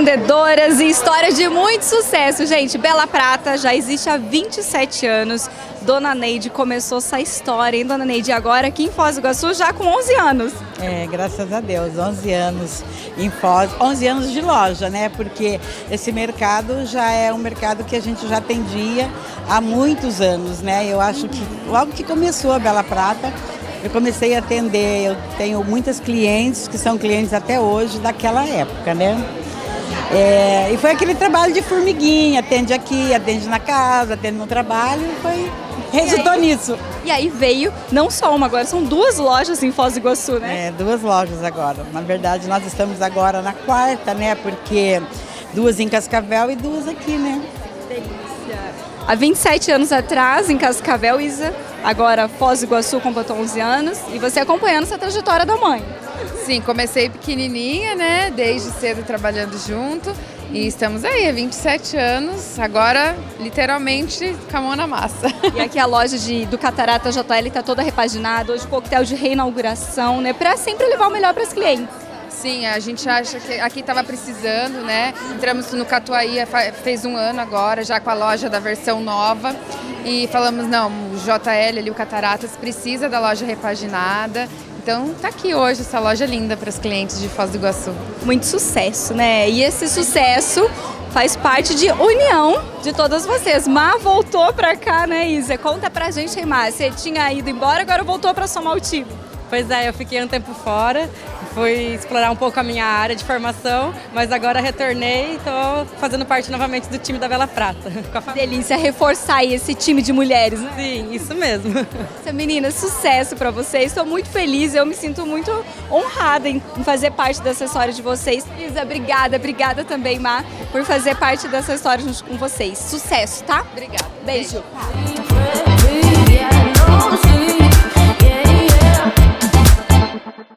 empreendedoras e história de muito sucesso, gente. Bela Prata já existe há 27 anos. Dona Neide começou essa história, hein, Dona Neide? Agora aqui em Foz do Iguaçu já com 11 anos. Graças a Deus, 11 anos em Foz, 11 anos de loja, né? Porque esse mercado já é um mercado que a gente já atendia há muitos anos, né? Eu acho que logo que começou a Bela Prata, eu comecei a atender, eu tenho muitas clientes que são clientes até hoje daquela época, né? E foi aquele trabalho de formiguinha, atende aqui, atende na casa, atende no trabalho, resultou nisso. E aí veio não só uma, agora são duas lojas em Foz do Iguaçu, né? Duas lojas agora. Na verdade, nós estamos agora na quarta, né? Porque duas em Cascavel e duas aqui, né? Delícia! Há 27 anos atrás, em Cascavel, Isa, agora Foz do Iguaçu completou 11 anos e você acompanhando essa trajetória da mãe. Sim, comecei pequenininha, né? Desde cedo trabalhando junto e estamos aí há 27 anos, agora literalmente com a mão na massa. E aqui a loja do Catarata JL está toda repaginada, hoje coquetel de reinauguração, né? Para sempre levar o melhor para os clientes. Sim, a gente acha que aqui estava precisando, né? Entramos no Catuaí, fez um ano agora, já com a loja da versão nova. E falamos, não, o JL ali, o Cataratas, precisa da loja repaginada. Então tá aqui hoje essa loja linda para os clientes de Foz do Iguaçu. Muito sucesso, né? E esse sucesso faz parte de união de todas vocês. Má voltou para cá, né, Isa? Conta pra gente aí, Má. Você tinha ido embora, agora voltou para somar o time. Pois é, eu fiquei um tempo fora, fui explorar um pouco a minha área de formação, mas agora retornei e estou fazendo parte novamente do time da Bela Prata. Delícia reforçar aí esse time de mulheres, né? Sim, isso mesmo. Meninas, sucesso para vocês, estou muito feliz, eu me sinto muito honrada em fazer parte dessa história de vocês. Isa, obrigada também, Má, por fazer parte dessa história junto com vocês. Sucesso, tá? Obrigada. Beijo.